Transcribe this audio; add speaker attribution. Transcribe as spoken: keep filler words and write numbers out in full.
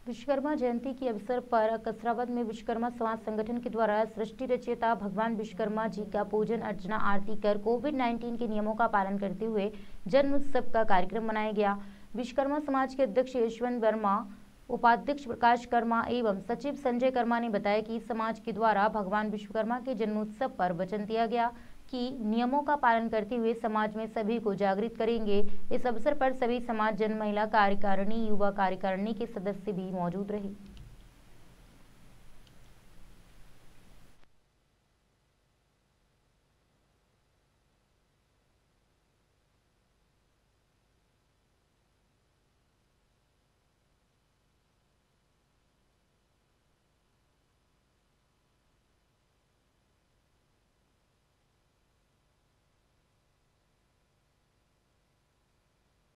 Speaker 1: विश्वकर्मा जयंती के अवसर पर कसराबाद में विश्वकर्मा समाज संगठन के द्वारा सृष्टि रचयिता भगवान विश्वकर्मा जी का पूजन अर्चना आरती कर कोविड उन्नीस के नियमों का पालन करते हुए जन्म उत्सव का कार्यक्रम मनाया गया। विश्वकर्मा समाज के अध्यक्ष यशवंत वर्मा, उपाध्यक्ष प्रकाश कर्मा एवं सचिव संजय कर्मा ने बताया कि समाज के द्वारा भगवान विश्वकर्मा के जन्मोत्सव पर वचन दिया गया कि नियमों का पालन करते हुए समाज में सभी को जागृत करेंगे। इस अवसर पर सभी समाज जन महिला कार्यकारिणी, युवा कार्यकारिणी के सदस्य भी मौजूद रहे।